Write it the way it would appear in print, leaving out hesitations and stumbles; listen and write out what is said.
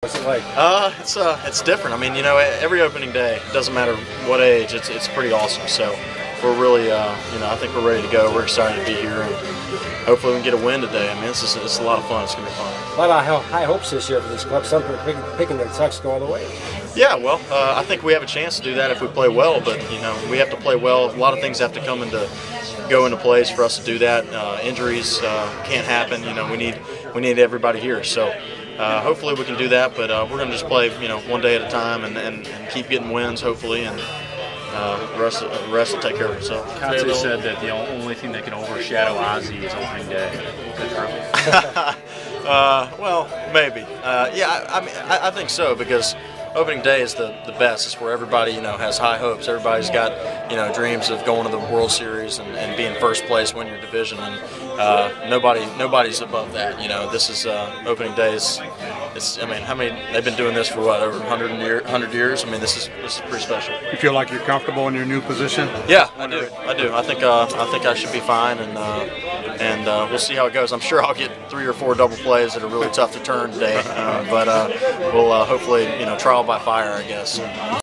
What's it like? It's different. I mean, you know, every opening day, doesn't matter what age, it's pretty awesome. So we're really, I think we're ready to go. We're excited to be here, and hopefully we can get a win today. I mean, it's a lot of fun. It's gonna be fun. A lot of high hopes this year for this club. Some are picking the Tucks to go all the way. Yeah, well, I think we have a chance to do that if we play well. But you know, we have to play well. A lot of things have to go into place for us to do that. Injuries can't happen. You know, we need everybody here. So. Hopefully we can do that, but we're going to just play, one day at a time and keep getting wins, hopefully, and the rest will take care of itself. Katsu said that the only thing that can overshadow Ozzie is opening day. Is that true? Well, maybe. Yeah, I mean, I think so, because opening day is the best. It's where everybody, has high hopes. Everybody's got, dreams of going to the World Series and being first place, win your division, and nobody's above that. This is opening day. I mean, how many? They've been doing this for what, over 100 years? I mean, this is pretty special. You feel like you're comfortable in your new position? Yeah, I do. I think I should be fine, and we'll see how it goes. I'm sure I'll get 3 or 4 double plays that are really tough to turn today, but we'll hopefully, trial by fire, I guess.